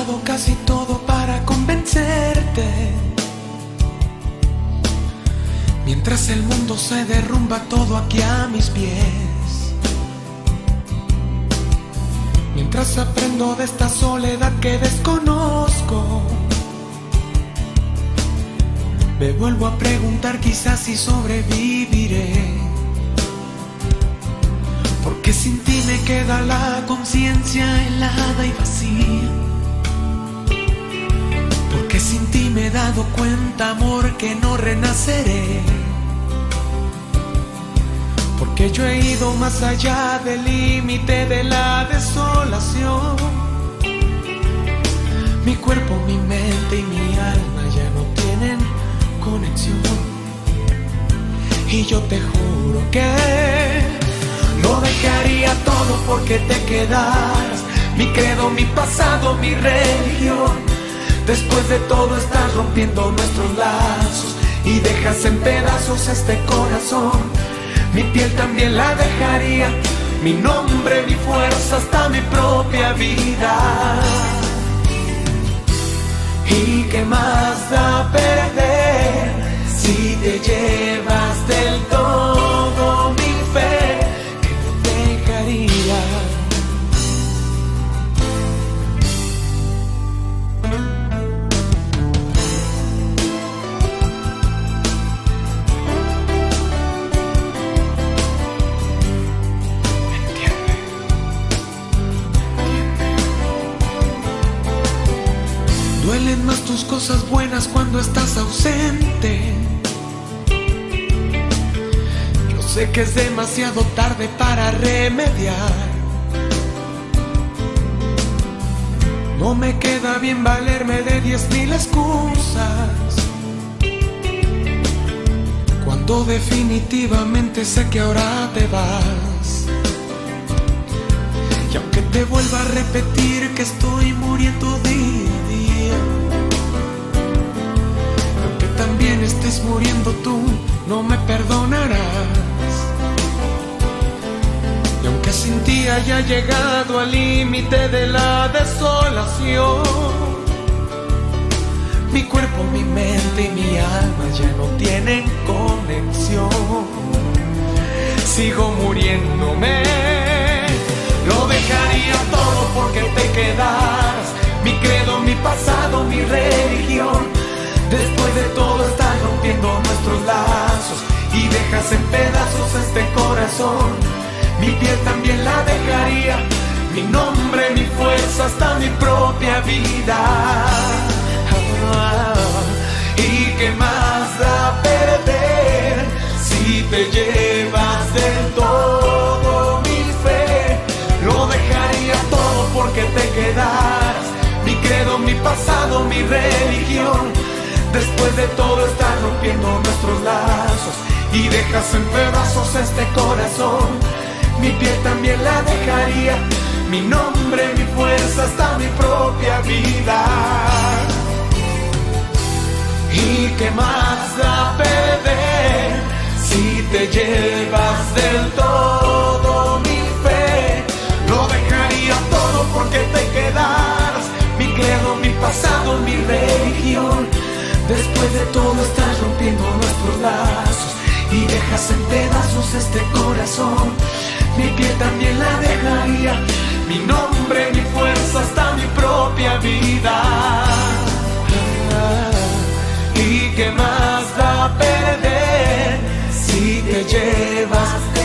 intentado casi todo para convencerte, mientras el mundo se derrumba todo aquí a mis pies. Mientras aprendo de esta soledad que desconozco, me vuelvo a preguntar quizás si sobreviviré. Porque sin ti me queda la conciencia helada y vacía. Porque sin ti me he dado cuenta, amor, que no renaceré. Porque yo he ido más allá del límite de la desolación. Mi cuerpo, mi mente y mi alma ya no tienen conexión. Y yo te juro que no dejaría todo porque te quedaras. Mi credo, mi pasado, mi religión. Después de todo estás rompiendo nuestros lazos y dejas en pedazos este corazón. Mi piel también la dejaría, mi nombre, mi fuerza, hasta mi propia vida. ¿Y qué más da perder si te llevas del todo mi fe? Que no dejaría. Duelen más tus cosas buenas cuando estás ausente. Yo sé que es demasiado tarde para remediar. No me queda bien valerme de 10,000 excusas, cuando definitivamente sé que ahora te vas. Y aunque te vuelva a repetir que estoy muriendo día a día, aunque también estés muriendo tú, no me perdonarás. Y aunque sin ti haya llegado al límite de la desolación, mi cuerpo, mi mente y mi alma ya no tienen conexión. Sigo muriéndome. Lo dejaría todo porque te quedaras. Mi credo, mi pasado, mi religión. Después de todo estás rompiendo nuestros lazos y dejas en pedazos este corazón. Mi piel también la dejaría, mi nombre, mi fuerza, hasta mi propia vida. ¿Y qué más da perder si te llevas del todo mi fe? Lo dejaría todo porque te quedaras. Mi credo, mi pasado, mi religión. Después de todo estás rompiendo nuestros lazos y dejas en pedazos este corazón. Mi piel también la dejaría, mi nombre, mi fuerza, hasta mi propia vida. ¿Y qué más da perder si te llevas del todo mi fe? Lo dejaría todo porque te quedaras. Mi credo, mi pasado, mi religión. Después de todo estás rompiendo nuestros lazos y dejas en pedazos este corazón. Mi piel también la dejaría, mi nombre, mi fuerza, hasta mi propia vida. ¿Y qué más da perder si te llevas